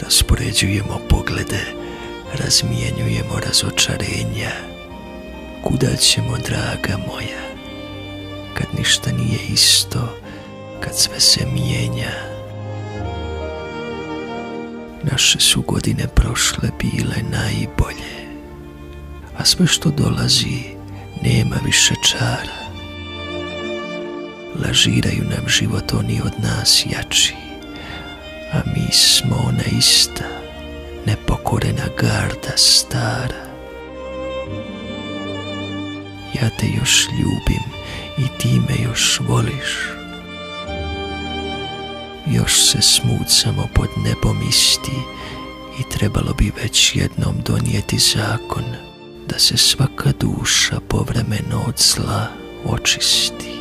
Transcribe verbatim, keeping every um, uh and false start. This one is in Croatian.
Raspoređujemo poglede, razmijenjujemo razočarenja. Kuda ćemo, draga moja, kad ništa nije isto, kad sve se mijenja? Naše su godine prošle bile najbolje, a sve što dolazi nema više čara. Lažiraju nam život oni od nas jači, a mi smo ona ista, nepokorena garda stara. Ja te još ljubim i ti me još voliš. Još se smucamo pod nebom isti i trebalo bi već jednom donijeti zakon da se svaka duša povremeno od zla očisti.